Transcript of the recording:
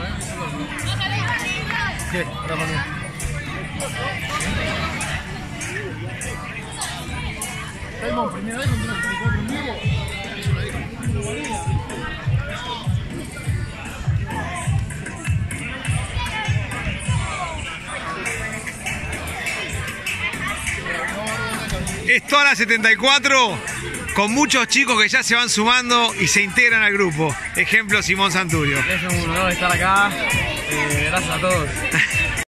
¿Qué? Primera vez contra el 34 en vivo. Es toda la 74 con muchos chicos que ya se van sumando y se integran al grupo. Ejemplo, Simón Santurio. Es un honor estar acá. Gracias a todos.